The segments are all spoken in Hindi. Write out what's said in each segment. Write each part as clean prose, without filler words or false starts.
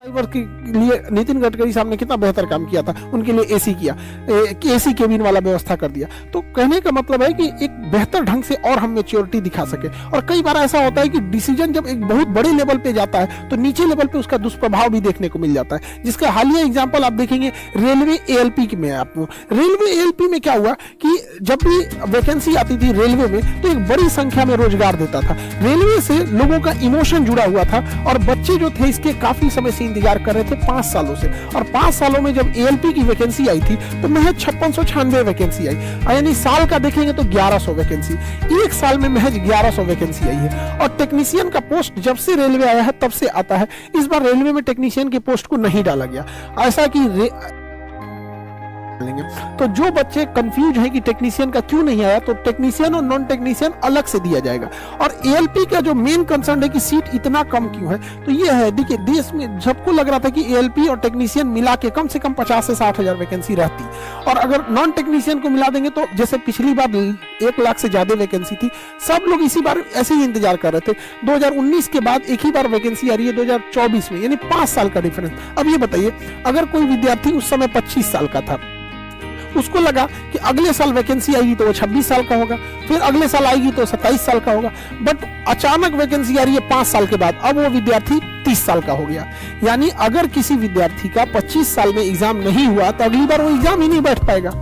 ड्राइवर के लिए नितिन गडकरी साहब ने कितना बेहतर काम किया था, उनके लिए एसी किया, एसी केबिन वाला व्यवस्था कर दिया। तो कहने का मतलब है कि एक बेहतर ढंग से और हम मेच्योरिटी दिखा सके। और कई बार ऐसा होता है कि डिसीजन जब एक बहुत बड़े लेवल पे जाता है तो नीचे लेवल पे उसका दुष्प्रभाव भी देखने को मिल जाता है, जिसका हालिया एग्जाम्पल आप देखेंगे रेलवे एएलपी में। आपको रेलवे एएलपी में क्या हुआ कि जब भी वैकेंसी आती थी रेलवे में तो एक बड़ी संख्या में रोजगार देता था। रेलवे से लोगों का इमोशन जुड़ा हुआ था और बच्चे जो थे इसके काफी समय से इंतजार कर रहे थे 5 सालों से। और 5 सालों में जब एएलपी की वैकेंसी आई थी तो महज 5696 वैकेंसी आई, यानी साल का देखेंगे तो 1100 वैकेंसी, एक साल में महज 1100 वैकेंसी आई है। और टेक्नीशियन का पोस्ट जब से रेलवे आया है तब से आता है, इस बार रेलवे में टेक्नीशियन के पोस्ट को नहीं डाला गया। ऐसा कि तो जो बच्चे कंफ्यूज हैं कि टेक्नीशियन का क्यों नहीं आया, तो टेक्नीशियन और नॉन टेक्नीशियन अलग से दिया जाएगा। और एएलपी का जो मेन कंसर्न है कि सीट इतना कम क्यों है, तो ये है, देखिए देश में सबको लग रहा था कि एएलपी और टेक्नीशियन मिला के कम से कम 50 से 60 हजार वैकेंसी रहती, और अगर नॉन टेक्नीशियन को मिला देंगे तो जैसे पिछली बार 1 लाख से ज्यादा वैकेंसी थी, सब लोग इसी बार ऐसे ही इंतजार कर रहे थे। 2019 के बाद एक ही बार वैकेंसी आ रही है 2024 में, यानी 5 साल का डिफरेंस। अब ये बताइए, अगर कोई विद्यार्थी उस समय 25 साल का था, उसको लगा कि अगले साल वैकेंसी आएगी तो वो 26 साल का होगा, फिर अगले साल आएगी तो 27 साल का होगा, बट अचानक वैकेंसी आ रही है 5 साल के बाद, अब वो विद्यार्थी 30 साल का हो गया। यानी अगर किसी विद्यार्थी का 25 साल में एग्जाम नहीं हुआ तो अगली बार वो एग्जाम ही नहीं बैठ पाएगा।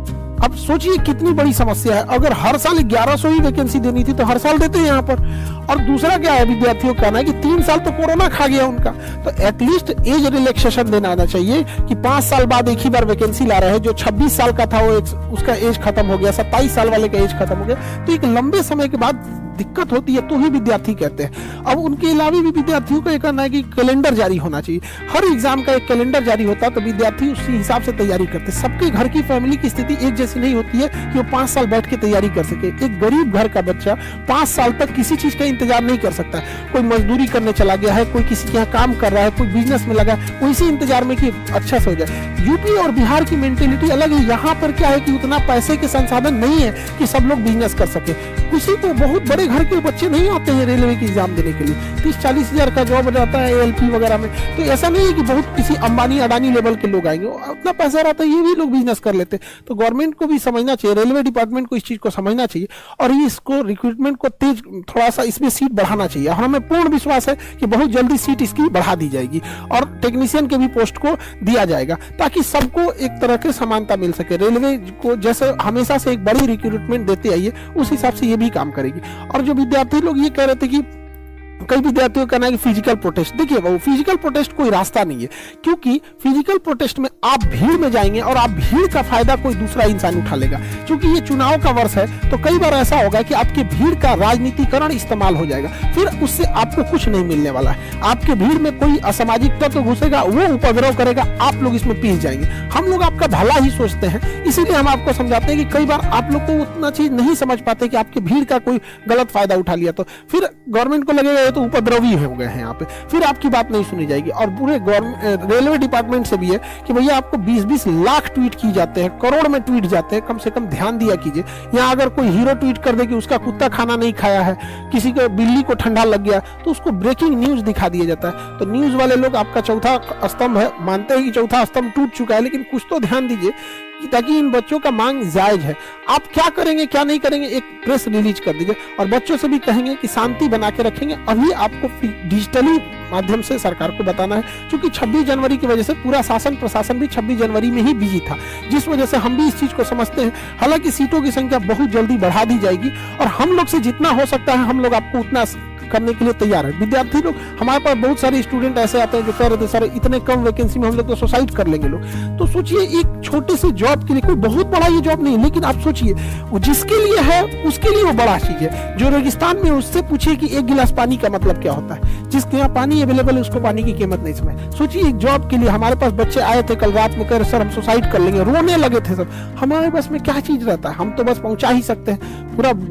अब सोचिए कितनी बड़ी समस्या है। अगर हर साल 1100 ही वैकेंसी देनी थी तो हर साल देते हैं यहाँ पर। और दूसरा क्या है, विद्यार्थियों का कहना है कि 3 साल तो कोरोना खा गया उनका, तो एटलीस्ट एज रिलैक्सेशन देना आना चाहिए कि 5 साल बाद एक ही बार वैकेंसी ला रहे हैं। जो 26 साल का था वो उसका एज खत्म हो गया, 27 साल वाले का एज खत्म हो गया, तो एक लंबे समय के बाद दिक्कत होती है तो ही विद्यार्थी कहते हैं। अब उनके अलावा भी विद्यार्थियों का कहना है कि कैलेंडर जारी होना चाहिए, हर एग्जाम का एक कैलेंडर जारी होता तो विद्यार्थी उसी हिसाब से तैयारी करते। सबके घर की फैमिली की स्थिति एक जैसी नहीं होती है कि वो 5 साल बैठ के तैयारी कर सके। एक गरीब घर का बच्चा 5 साल तक किसी चीज का इंतजार नहीं कर सकता। कोई मजदूरी करने चला गया है, कोई किसी के यहाँ काम कर रहा है, कोई बिजनेस में लगा है, वो इसी इंतजार में कि अच्छा से हो जाए। यूपी और बिहार की मेंटेलिटी अलग है। यहाँ पर क्या है कि उतना पैसे के संसाधन नहीं है कि सब लोग बिजनेस कर सके। किसी को बहुत बड़े घर के बच्चे नहीं आते हैं रेलवे की एग्जाम देने के लिए, 30-40 हजार का जॉब रहता है एएलपी वगैरह में, तो ऐसा नहीं है कि बहुत किसी अंबानी अडानी लेवल के लोग आएंगे। उतना पैसा रहता है, ये भी लोग बिजनेस कर लेते। तो गवर्नमेंट को भी समझना चाहिए, रेलवे डिपार्टमेंट को इस चीज को समझना चाहिए और इसको रिक्रूटमेंट को तेज थोड़ा सा इसमें सीट बढ़ाना चाहिए। और हमें पूर्ण विश्वास है कि बहुत जल्दी सीट इसकी बढ़ा दी जाएगी और टेक्नीशियन के भी पोस्ट को दिया जाएगा ताकि सबको एक तरह की समानता मिल सके। रेलवे को जैसे हमेशा से एक बड़ी रिक्रूटमेंट देते आइए, उस हिसाब से ये भी काम करेगी। और जो विद्यार्थी लोग ये कह रहे थे कि कई विद्यार्थियों का कहना है कि फिजिकल प्रोटेस्ट, देखिए वो फिजिकल प्रोटेस्ट कोई रास्ता नहीं है, क्योंकि फिजिकल प्रोटेस्ट में आप भीड़ में जाएंगे और आप भीड़ का फायदा कोई दूसरा इंसान उठा लेगा। क्योंकि ये चुनाव का वर्ष है तो कई बार ऐसा होगा कि आपके भीड़ का राजनीतिकरण इस्तेमाल हो जाएगा, फिर उससे आपको कुछ नहीं मिलने वाला है। आपके भीड़ में कोई असामाजिक तत्व घुसेगा, वो उपद्रव करेगा, आप लोग इसमें पीस जाएंगे। हम लोग आपका भला ही सोचते हैं, इसीलिए हम आपको समझाते हैं कि कई बार आप लोग को उतना चीज नहीं समझ पाते कि आपके भीड़ का कोई गलत फायदा उठा लिया तो फिर गवर्नमेंट को लगेगा तो उपद्रवी हो गए हैं यहाँ पे, फिर आपकी बात नहीं सुनी जाएगी। और पूरे रेलवे डिपार्टमेंट से भी है कि भैया आपको 20-20 लाख ट्वीट की जाते हैं, करोड़ में ट्वीट जाते हैं, कम से कम ध्यान दिया कीजिए। यहाँ अगर कोई हीरो ट्वीट कर दे कि उसका कुत्ता खाना नहीं खाया है, किसी को बिल्ली को ठंडा लग गया, तो उसको ब्रेकिंग न्यूज दिखा दिया जाता है। तो न्यूज वाले लोग आपका चौथा स्तंभ है, मानते हैं कि चौथा स्तंभ टूट चुका है, लेकिन कुछ तो ध्यान दीजिए ताकि इन बच्चों का मांग जायज है। आप क्या करेंगे क्या नहीं करेंगे एक प्रेस रिलीज कर दीजिए और बच्चों से भी कहेंगे कि शांति बना के रखेंगे। अभी आपको डिजिटली माध्यम से सरकार को बताना है, क्योंकि 26 जनवरी की वजह से पूरा शासन प्रशासन भी 26 जनवरी में ही बिजी था, जिस वजह से हम भी इस चीज को समझते हैं। हालांकि सीटों की संख्या बहुत जल्दी बढ़ा दी जाएगी और हम लोग से जितना हो सकता है हम लोग आपको उतना करने के लिए तैयार है। विद्यार्थी लोग, हमारे पास बहुत सारे स्टूडेंट ऐसे आते हैं जो कह रहे थे सर इतने कम वैकेंसी में हम लोग तो सुसाइड कर लेंगे लोग। तो सोचिए एक छोटे से जॉब के लिए, कोई बहुत बड़ा ये जॉब नहीं, लेकिन आप सोचिए वो जिसके लिए है उसके लिए वो बड़ा चीज है। जो रेगिस्तान में उससे पूछिए कि 1 गिलास पानी का मतलब क्या होता है, जिसके यहाँ पानी अवेलेबल है उसको पानी की कीमत नहीं समझ। सोचिए एक जॉब के लिए हमारे पास बच्चे आए थे कल रात में, कह रहे सर हम सुसाइड कर लेंगे, रोने लगे थे सब। हमारे पास में क्या चीज रहता है, हम तो बस पहुंचा ही सकते हैं, पूरा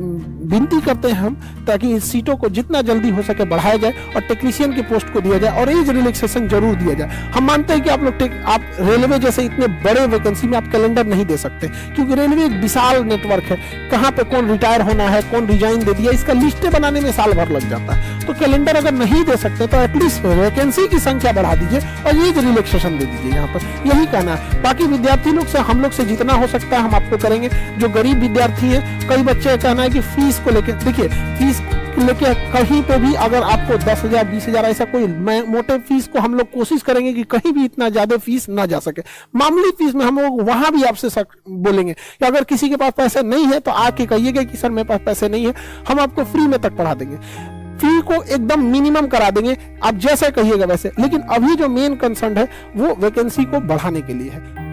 विनती करते हैं हम, ताकि इन सीटों को जितना जल्दी हो सके बढ़ाया जाए और टेक्नीशियन की पोस्ट को दिया जाए और एज रिलैक्सेशन जरूर दिया जाए। हम मानते हैं कि आप लोग आप रेलवे जैसे इतने बड़े वैकेंसी में आप कैलेंडर नहीं दे सकते, क्योंकि रेलवे एक विशाल नेटवर्क है, कहाँ पे कौन रिटायर होना है, कौन रिजाइन दे दिया, इसका लिस्टें बनाने में साल भर लग जाता है। तो कैलेंडर अगर नहीं दे सकते तो एटलीस्ट वैकेंसी की संख्या बढ़ा दीजिए और एज रिलैक्सेशन दे दीजिए। यहाँ पर यही कहना है। बाकी विद्यार्थी लोग से हम लोग से जितना हो सकता है हम आपको करेंगे। जो गरीब विद्यार्थी हैं, कई बच्चे कहना है कि फीस को लेके, देखिए फीस लेके कहीं पे भी अगर आपको 10,000 20,000 ऐसा कोई मोटे फीस को हम लोग कोशिश करेंगे कि कहीं भी इतना ज्यादा फीस ना जा सके। मामूली फीस में हम लोग वहां भी आपसे बोलेंगे कि अगर किसी के पास पैसे नहीं है तो आके कहिएगा कि सर मेरे पास पैसे नहीं है, हम आपको फ्री में तक पढ़ा देंगे। फी को एकदम मिनिमम करा देंगे, आप जैसे कहिएगा वैसे। लेकिन अभी जो मेन कंसर्न है वो वैकेंसी को बढ़ाने के लिए है।